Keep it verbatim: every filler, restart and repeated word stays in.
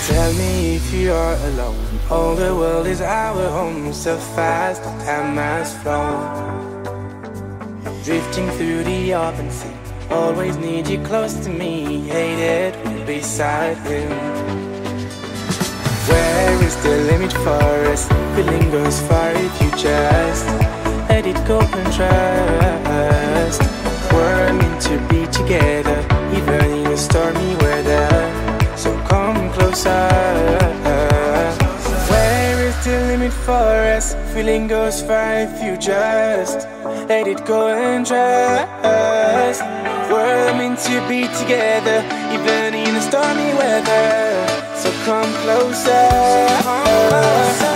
Tell me if you are alone. All the world is our home. So fast, time has flown. Drifting through the open sea. Always need you close to me. Hated, we'll be beside him. Where is the limit for us? Feeling goes far if you just let it go and trust. We're meant to be together, even in a stormy weather. So come closer. Where is the limit for us? Feeling goes far if you just let it go and trust. We're meant to be together, even in a stormy weather. So come closer. Come closer.